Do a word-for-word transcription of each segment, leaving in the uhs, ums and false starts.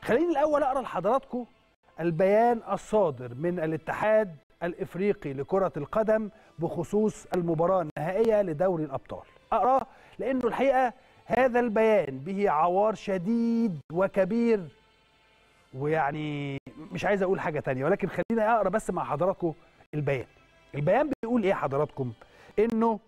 خليني الاول اقرا لحضراتكم البيان الصادر من الاتحاد الافريقي لكرة القدم بخصوص المباراة النهائية لدوري الابطال. اقراه لانه الحقيقة هذا البيان به عوار شديد وكبير، ويعني مش عايز اقول حاجة تانية، ولكن خليني اقرا بس مع حضراتكم البيان. البيان بيقول ايه حضراتكم؟ انه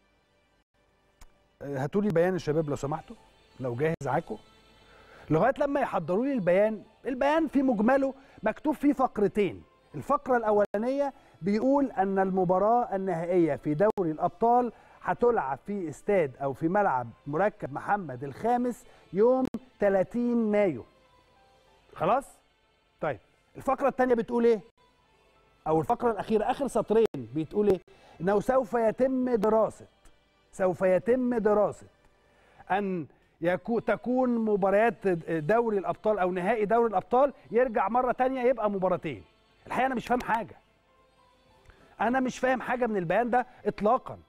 هاتوا لي البيان يا شباب لو سمحتوا، لو جاهز معاكم لغايه لما يحضروا لي البيان. البيان في مجمله مكتوب فيه فقرتين. الفقره الاولانيه بيقول ان المباراه النهائيه في دوري الابطال هتلعب في استاد او في ملعب مركب محمد الخامس يوم ثلاثين مايو. خلاص؟ طيب الفقره الثانيه بتقول ايه؟ او الفقره الاخيره اخر سطرين بتقول ايه؟ انه سوف يتم دراسه سوف يتم دراسه ان يكون تكون مباريات دوري الابطال او نهائي دوري الابطال يرجع مره ثانيه يبقى مباراتين. الحقيقه انا مش فاهم حاجه. انا مش فاهم حاجه من البيان ده اطلاقا.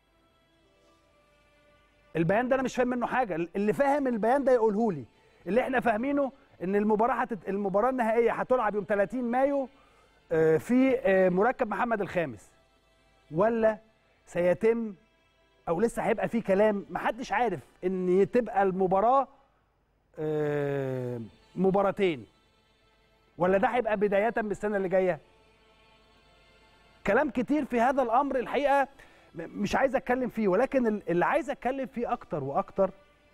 البيان ده انا مش فاهم منه حاجه، اللي فاهم البيان ده يقوله لي. اللي احنا فاهمينه ان المباراه هتت... المباراه النهائيه هتلعب يوم ثلاثين مايو في مركب محمد الخامس، ولا سيتم او لسه هيبقى في كلام محدش عارف ان تبقى المباراه مباراتين، ولا ده هيبقى بدايه بالسنه اللي جايه. كلام كتير في هذا الامر الحقيقه مش عايز اتكلم فيه، ولكن اللي عايز اتكلم فيه اكتر واكتر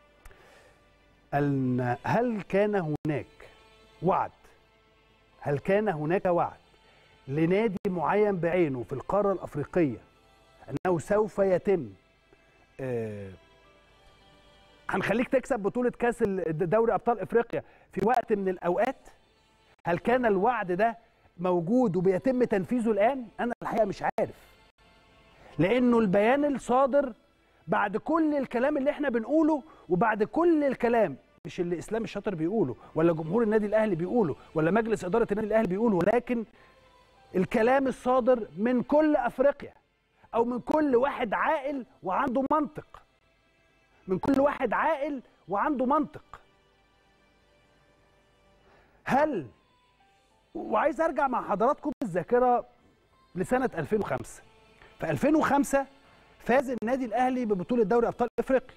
ان هل كان هناك وعد هل كان هناك وعد لنادي معين بعينه في القاره الافريقيه انه سوف يتم آه هنخليك تكسب بطوله كاس دوري ابطال افريقيا في وقت من الاوقات؟ هل كان الوعد ده موجود وبيتم تنفيذه الان؟ انا الحقيقه مش عارف، لانه البيان الصادر بعد كل الكلام اللي احنا بنقوله وبعد كل الكلام، مش اللي اسلام الشاطر بيقوله ولا جمهور النادي الاهلي بيقوله ولا مجلس اداره النادي الاهلي بيقوله، ولكن الكلام الصادر من كل افريقيا او من كل واحد عاقل وعنده منطق، من كل واحد عاقل وعنده منطق. هل وعايز ارجع مع حضراتكم بالذاكره لسنه ألفين وخمسة. في ألفين وخمسة فاز النادي الاهلي ببطوله دوري ابطال افريقيا.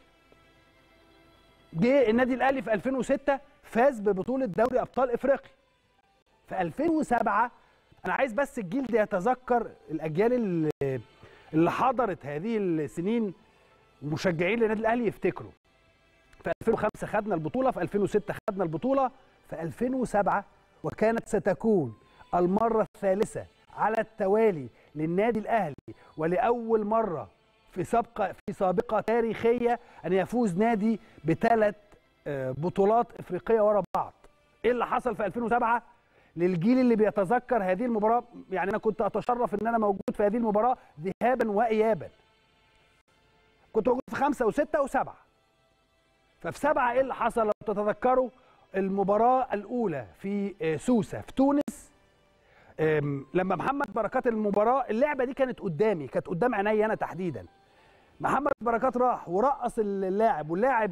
جه النادي الاهلي في ألفين وستة فاز ببطوله دوري ابطال افريقيا. في ألفين وسبعة انا عايز بس الجيل ده يتذكر، الاجيال اللي اللي حضرت هذه السنين ومشجعين للنادي الاهلي يفتكروا. في ألفين وخمسة خدنا البطوله، في ألفين وستة خدنا البطوله، في ألفين وسبعة وكانت ستكون المره الثالثه على التوالي للنادي الاهلي ولاول مره في سابقه في سابقه تاريخيه ان يفوز نادي بثلاث بطولات افريقيه ورا بعض. ايه اللي حصل في ألفين وسبعة للجيل اللي بيتذكر هذه المباراه؟ يعني انا كنت اتشرف ان انا موجود في هذه المباراه ذهابا وايابا. كنت موجود في خمسة وستة وسبعة. ففي سبعة ايه اللي حصل؟ لو تتذكروا المباراه الاولى في سوسه في تونس، لما محمد بركات المباراه اللعبه دي كانت قدامي، كانت قدام عيني انا تحديدا. محمد بركات راح ورقص اللاعب، واللاعب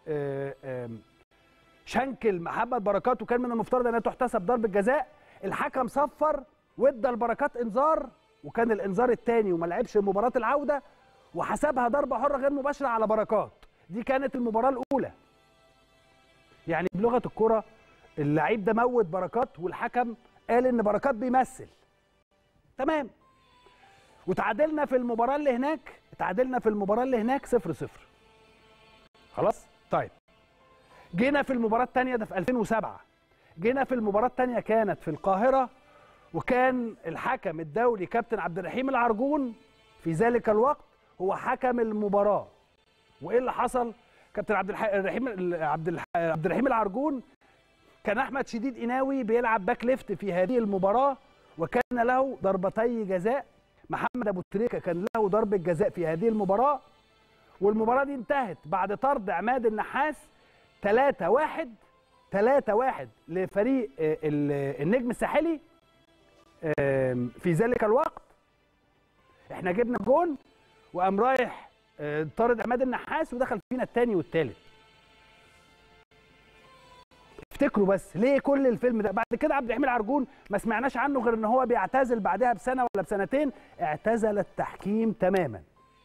شنكل محمد بركات، وكان من المفترض انها تحتسب ضربه جزاء. الحكم صفر وادى البركات انذار، وكان الانذار الثاني وما لعبش مباراه العوده، وحسبها ضربه حره غير مباشره على بركات. دي كانت المباراه الاولى. يعني بلغه الكره اللعيب ده موت بركات، والحكم قال ان بركات بيمثل. تمام. وتعادلنا في المباراه اللي هناك، تعادلنا في المباراه اللي هناك صفر صفر. خلاص؟ طيب. جينا في المباراه الثانيه ده في ألفين وسبعة. جينا في المباراه الثانيه كانت في القاهره، وكان الحكم الدولي كابتن عبد الرحيم العرجون في ذلك الوقت هو حكم المباراه. وايه اللي حصل؟ كابتن عبد الرحيم عبد عبد الرحيم العرجون كان احمد شديد قناوي بيلعب باك ليفت في هذه المباراه، وكان له ضربتي جزاء. محمد ابو تريكه كان له ضربه جزاء في هذه المباراه، والمباراه دي انتهت بعد طرد عماد النحاس ثلاثة واحد ثلاثة واحد لفريق النجم الساحلي. في ذلك الوقت احنا جبنا جون وقام رايح طارد عماد النحاس ودخل فينا الثاني والثالث. افتكروا بس ليه كل الفيلم ده. بعد كده عبد الحليم العرجون ما سمعناش عنه غير ان هو بيعتزل بعدها بسنه ولا بسنتين، اعتزل التحكيم تماما.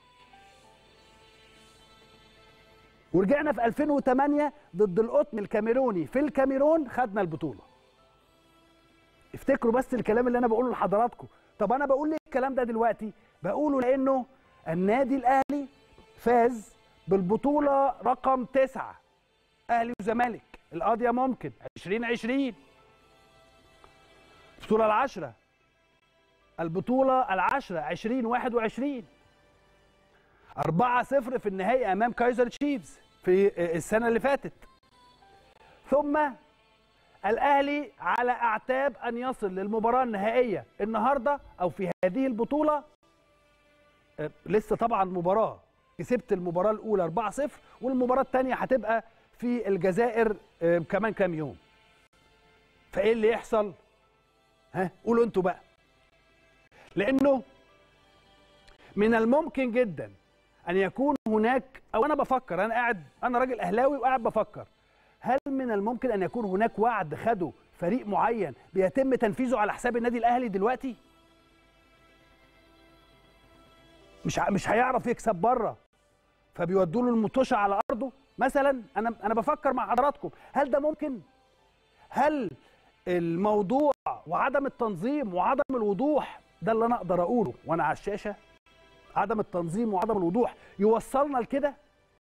ورجعنا في ألفين وثمانية ضد القطن الكاميروني في الكاميرون، خدنا البطوله. افتكروا بس الكلام اللي انا بقوله لحضراتكم. طب انا بقول ليه الكلام ده دلوقتي؟ بقوله لانه النادي الاهلي فاز بالبطوله رقم تسعة، اهلي وزمالك القاضيه ممكن عشرين عشرين، البطوله العشرة، البطوله العشرة عشرين واحد وعشرين، أربعة صفر في النهائي امام كايزر تشيفز في السنه اللي فاتت. ثم الاهلي على اعتاب ان يصل للمباراه النهائيه النهارده او في هذه البطوله. لسه طبعا مباراه، كسبت المباراه الاولى أربعة صفر والمباراه الثانيه هتبقى في الجزائر كمان كام يوم. فايه اللي يحصل؟ ها قولوا انتوا بقى. لانه من الممكن جدا ان يكون هناك، او انا بفكر، انا قاعد، انا راجل اهلاوي وقاعد بفكر، هل من الممكن ان يكون هناك وعد خده فريق معين بيتم تنفيذه على حساب النادي الاهلي دلوقتي؟ مش مش هيعرف يكسب بره فبيودوا له المطوشه على ارضه مثلا. انا انا بفكر مع حضراتكم، هل ده ممكن؟ هل الموضوع وعدم التنظيم وعدم الوضوح ده اللي انا اقدر اقوله وانا على الشاشه، عدم التنظيم وعدم الوضوح يوصلنا لكده؟